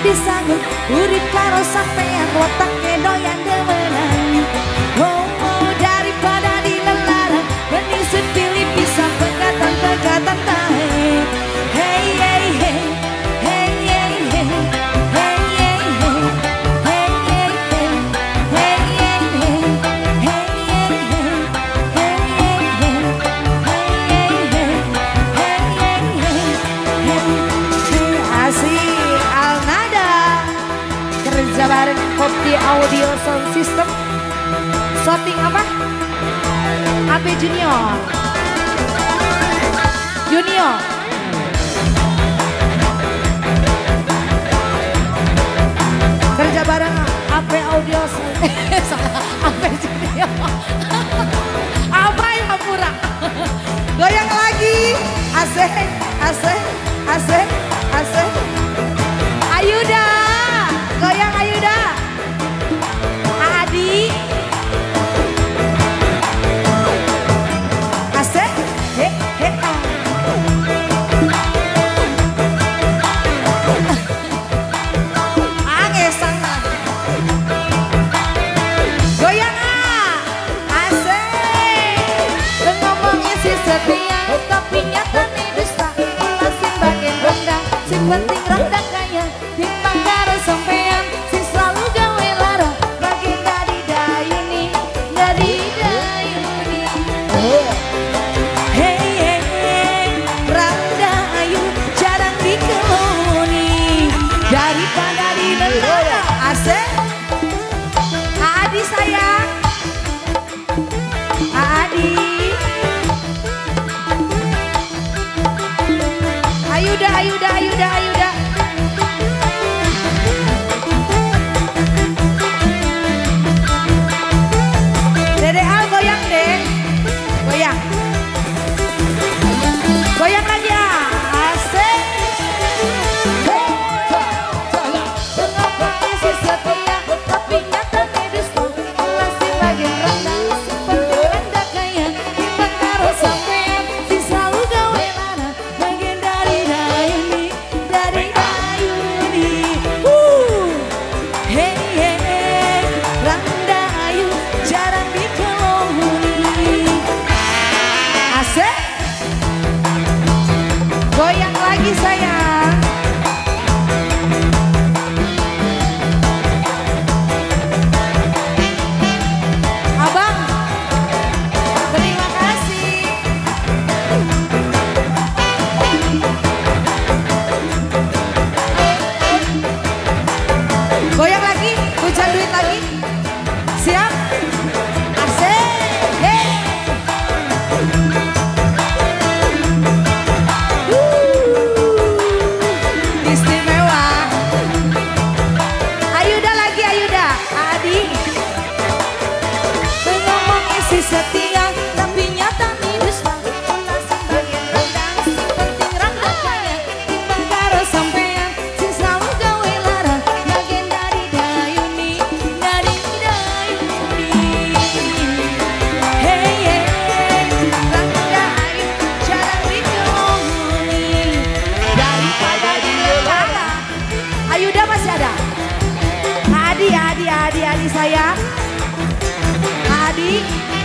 disanggup urip karo sampean otaknya doyan demenan. Oh, daripada dilelara mending sepilih pisah pegatan-pegatan tahe. Hey hey hey hey hey hey hey hey hey hey hey hey. Asik Alnada kerja bareng Kopti Audio Sound System. Shooting apa? AB Junior Junior kerja bareng AB Audio AB Junior apa yang murah. Goyang lagi asik asik asik asik. Ayuda goyang Ayuda Adi asik he he angesan goyang asik ngomongnya si setia tapi nyatanya dusta ulasin bagian rendang si penting rendang kaya timbang karo sampean si selalu gawe lara bagi dari dayuni dari dayuni. Hey hey hey randa ayu jarang dikeloni daripada dilelara asik. Adi sayang Adi Ayuda Ayuda Ayuda Ayuda Dede Al goyang deh goyang goyang lagi ya asik. Mengapa isi setia tapi nyatanya dusta ulasin bagian rendang seperti rendah kaya timbang karo sampean si selalu gawe lara bagian dari dayuni dari dayuni. Hey hey randa ayu jarang dikeloni asik. Goyang lagi sayang. Abang terima kasih. Goyang lagi hujan duit lagi siap asik. Hey. Istimewa. Ayuda lagi Ayuda Adi ngomong isi setia tapi nyata dusta ulasin bagian rendang si penting rendang kaya timbang karo sampean si selalu gawe lara bagian dari dayuni dari dayuni. Hey hey randa ayu jarang dikeloni daripada dilelara. Ayuda masih ada Adi Adi Adi Adi sayang Adi